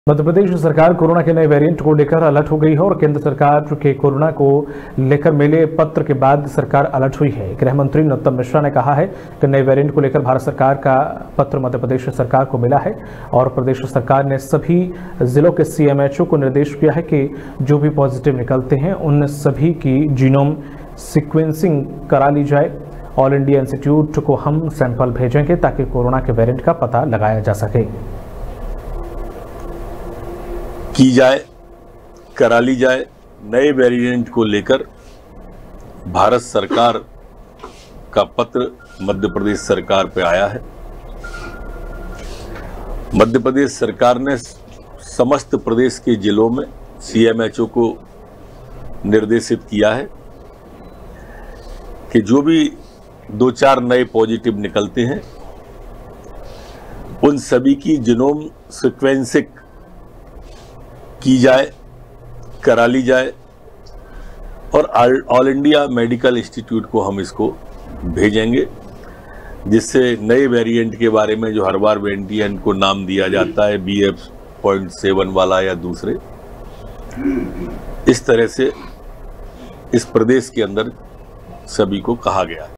मध्य प्रदेश सरकार कोरोना के नए वेरिएंट को लेकर अलर्ट हो गई है और केंद्र सरकार के कोरोना को लेकर मिले पत्र के बाद सरकार अलर्ट हुई है। गृह मंत्री नरोत्तम मिश्रा ने कहा है कि नए वेरिएंट को लेकर भारत सरकार का पत्र मध्य प्रदेश सरकार को मिला है और प्रदेश सरकार ने सभी जिलों के सीएमएचओ को निर्देश किया है कि जो भी पॉजिटिव निकलते हैं उन सभी की जीनोम सीक्वेंसिंग करा ली जाए। ऑल इंडिया इंस्टीट्यूट को हम सैंपल भेजेंगे ताकि कोरोना के वेरिएंट का पता लगाया जा सके। की जाए, करा ली जाए। नए वेरिएंट को लेकर भारत सरकार का पत्र मध्य प्रदेश सरकार पे आया है। मध्य प्रदेश सरकार ने समस्त प्रदेश के जिलों में सीएमएचओ को निर्देशित किया है कि जो भी 2-4 नए पॉजिटिव निकलते हैं उन सभी की जीनोम सीक्वेंसिंग की जाए, करा ली जाए और ऑल इंडिया मेडिकल इंस्टीट्यूट को हम इसको भेजेंगे, जिससे नए वेरिएंट के बारे में जो हर बार वेरिएंट को नाम दिया जाता है BF.7 वाला या दूसरे, इस तरह से इस प्रदेश के अंदर सभी को कहा गया है।